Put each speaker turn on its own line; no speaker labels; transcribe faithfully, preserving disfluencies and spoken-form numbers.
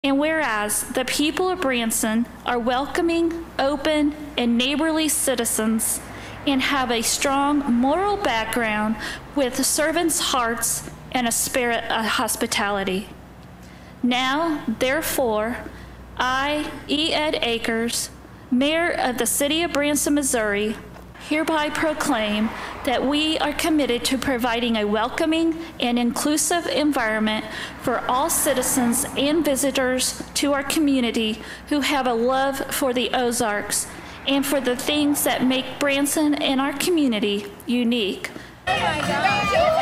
And whereas the people of Branson are welcoming, open, and neighborly citizens and have a strong moral background with servants' hearts and a spirit of hospitality. Now, therefore, I, E. Ed Akers, Mayor of the City of Branson, Missouri, hereby proclaim that we are committed to providing a welcoming and inclusive environment for all citizens and visitors to our community who have a love for the Ozarks and for the things that make Branson and our community unique. Oh my God.